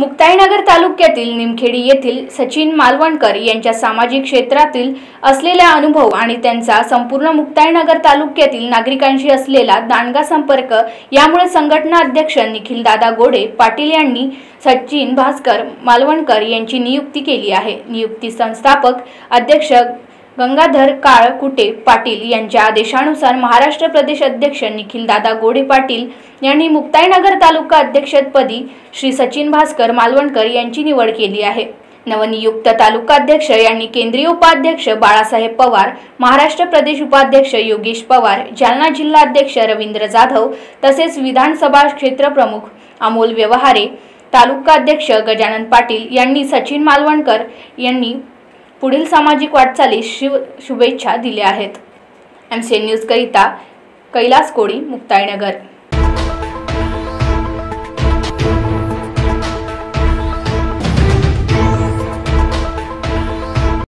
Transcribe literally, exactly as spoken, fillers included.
मुक्ताईनगर तालुक्यातील निमखेडी येथील सचिन मालवणकर यांच्या सामाजिक क्षेत्रातील असलेला अनुभव आणि त्यांचा संपूर्ण मुक्ताईनगर तालुक्यातील नागरिकांशी असलेला दांडगा संपर्क यामुळे संघटना अध्यक्ष निखिल दादा गोडे पाटील यांनी सचिन भास्कर मालवणकर यांची नियुक्ती केली आहे। नियुक्ती संस्थापक अध्यक्ष गंगाधर काळकुटे पाटील यांच्या आदेशानुसार महाराष्ट्र प्रदेश अध्यक्ष निखिल दादा गोडे पाटील यांनी मुक्ताईनगर तालुका अध्यक्षपदी श्री सचिन भास्कर मालवणकर यांची निवड केली आहे। नवनियुक्त तालुका अध्यक्ष यांनी केंद्रीय उपाध्यक्ष बाळासाहेब पवार, महाराष्ट्र प्रदेश उपाध्यक्ष योगेश पवार, जालना जिल्हा अध्यक्ष रवींद्र जाधव तसेच विधानसभा क्षेत्र प्रमुख अमोल व्यवहारे, तालुका अध्यक्ष गजानन पाटील यांनी सचिन मालवणकर यांनी पुढील सामाजिक वाटचालीस शुभेच्छा दिल्या आहेत। एमसी न्यूज करिता कैलास कोडी, मुक्ताईनगर।